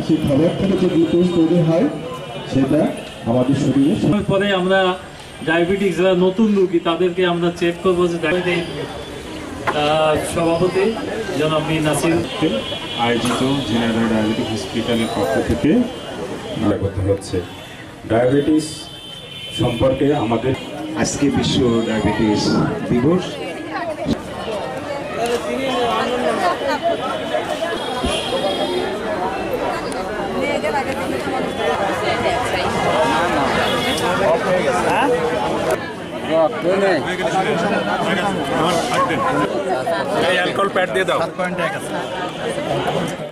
সেই খাবার থেকে যে গ্লুকোজ তৈরি হয় সেটা আমাদের শরীরে পরে আমরা ডায়াবেটিস যারা নতুন রোগী তাদেরকে আমরা চেক করবো যে সভাপতি জনাব মীর নাসির আয়োজিত জেনারেল ডায়াবেটিক হসপিটালের পক্ষ থেকে করতে হচ্ছে ডায়াবেটিস সম্পর্কে আমাদের আজকে বিশ্ব ডায়াবেটিস দিবস। অ্যালকোহল প্যাড দিয়ে দাও।